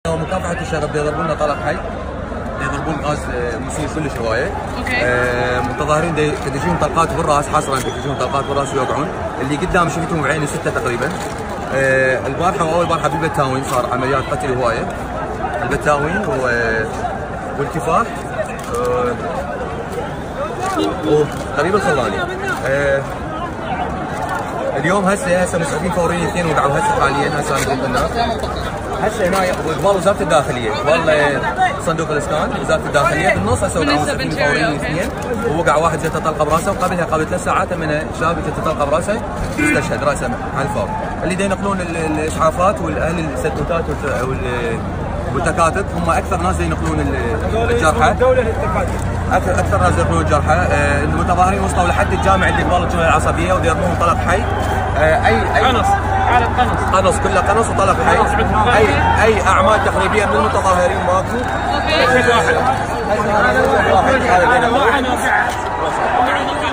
مكافحة الشغب يضربون لنا طلق حي، يضربون غاز مسيل كلش هواية. متظاهرين يدشون طلقات بالراس، حصرا يدشون طلقات بالراس ويوقعون. اللي قدام شفتهم بعيني 6 تقريبا. البارحة واول بارحة بالبتاوين صار عمليات قتل هواية. البتاوين والكفاح وقريب الخضاني. اليوم هسه مسعودين فوريين اثنين وقعوا هسه حاليا هسه انا الناس. هسه هنا قبال وزاره الداخليه، قبال صندوق الاسكان وزاره الداخليه بالنص هسه وقعوا مسعودين فوريين اثنين ووقع واحد جته طلقه براسه، وقبلها قبل 3 ساعات من شاب جته طلقه براسه استشهد راسه على الفور. اللي دا ينقلون الاسعافات والاهل السدوتات والتكاتك هم اكثر ناس ينقلون الجرحى. اكثر ناس ينقلون الجرحى. المتظاهرين وصلوا لحد الجامع اللي قبال الجمهوريه العصبيه ويرمون طلق حي. اي قنص كله قنص وطلق حي. اي اعمال تخريبيه من المتظاهرين ماكو. اوكي.